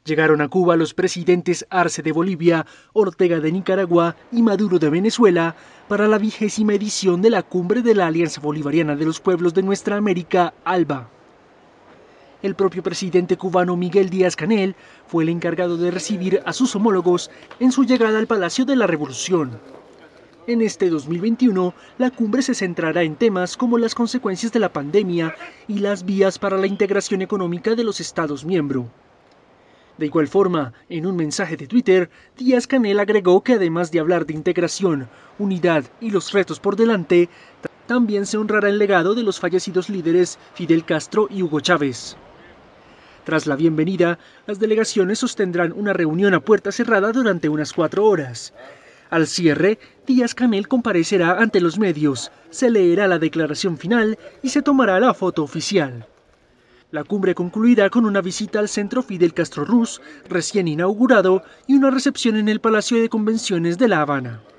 Llegaron a Cuba los presidentes Arce de Bolivia, Ortega de Nicaragua y Maduro de Venezuela para la 20ª edición de la Cumbre de la Alianza Bolivariana de los Pueblos de Nuestra América, ALBA. El propio presidente cubano Miguel Díaz-Canel fue el encargado de recibir a sus homólogos en su llegada al Palacio de la Revolución. En este 2021, la cumbre se centrará en temas como las consecuencias de la pandemia y las vías para la integración económica de los Estados miembros. De igual forma, en un mensaje de Twitter, Díaz-Canel agregó que además de hablar de integración, unidad y los retos por delante, también se honrará el legado de los fallecidos líderes Fidel Castro y Hugo Chávez. Tras la bienvenida, las delegaciones sostendrán una reunión a puerta cerrada durante unas 4 horas. Al cierre, Díaz-Canel comparecerá ante los medios, se leerá la declaración final y se tomará la foto oficial. La cumbre concluirá con una visita al Centro Fidel Castro Ruz, recién inaugurado, y una recepción en el Palacio de Convenciones de La Habana.